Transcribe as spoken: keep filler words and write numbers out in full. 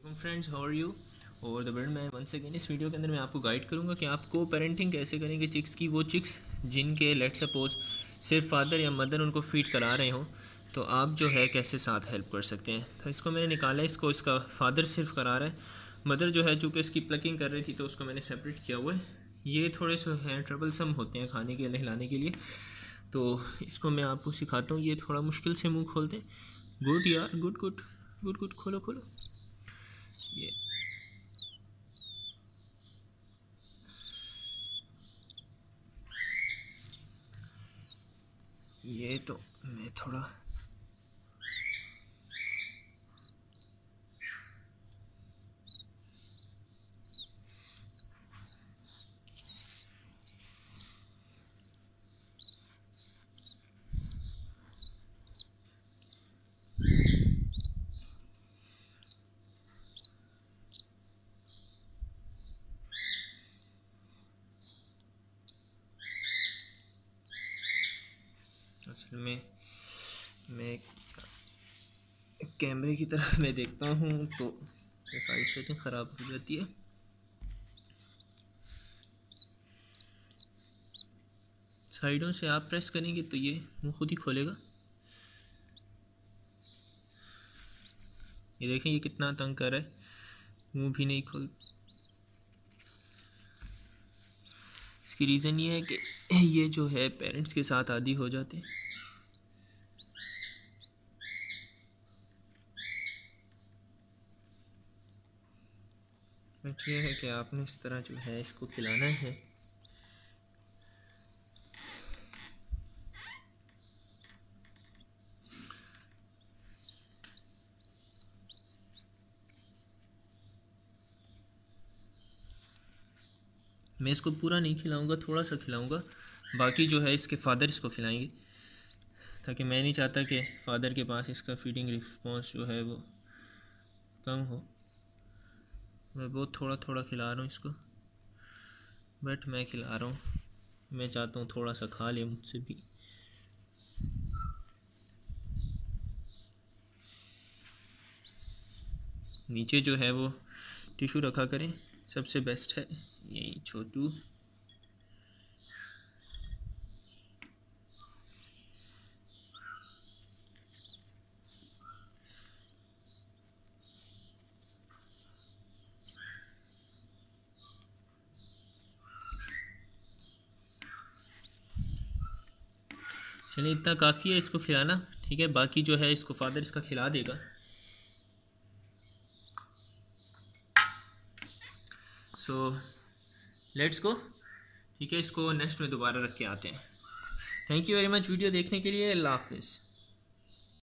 Welcome friends, how are you. और the world मैं once again इस वीडियो के अंदर मैं आपको गाइड करूंगा कि आप को पेरेंटिंग कैसे करेंगे चिक्स की। वो चिक्स जिनके लेट सपोज सिर्फ फादर या मदर उनको फीड करा रहे हों, तो आप जो है कैसे साथ हेल्प कर सकते हैं। तो इसको मैंने निकाला है, इसको इसका फादर सिर्फ करा रहा है, मदर जो है चूँकि इसकी प्लकिंग कर रही थी तो उसको मैंने सेपरेट किया हुआ है। ये थोड़े से हैं ट्रबलसम होते हैं खाने के लिए हिलाने के लिए, तो इसको मैं आपको सिखाता हूँ। ये थोड़ा मुश्किल से मुंह खोलते हैं। गुड यार, गुड गुड गुड गुड, खोलो खोलो। ये ये तो मैं थोड़ा असल में मैं कैमरे की तरफ मैं देखता हूँ तो ये सारी सेटिंग ख़राब हो जाती है। साइडों से आप प्रेस करेंगे तो ये मुंह खुद ही खोलेगा। ये देखें, ये कितना तंग कर रहा है, मुंह भी नहीं खोल। इसकी रीज़न ये है कि ये जो है पेरेंट्स के साथ आदी हो जाते हैं। बट ये है कि आपने इस तरह जो है इसको खिलाना है। मैं इसको पूरा नहीं खिलाऊंगा, थोड़ा सा खिलाऊंगा, बाकी जो है इसके फादर इसको खिलाएंगे, ताकि मैं नहीं चाहता कि फादर के पास इसका फीडिंग रिस्पॉन्स जो है वो कम हो। मैं बहुत थोड़ा थोड़ा खिला रहा हूँ इसको, बट मैं खिला रहा हूँ। मैं चाहता हूँ थोड़ा सा खा ले मुझसे भी। नीचे जो है वो टिशू रखा करें, सबसे बेस्ट है यही छोटू। चलिए, इतना काफ़ी है इसको खिलाना, ठीक है। बाकी जो है इसको फादर इसका खिला देगा। सो लेट्स गो, ठीक है। इसको नेक्स्ट में दोबारा रख के आते हैं। Thank you very much video देखने के लिए। अल्लाह हाफिज़।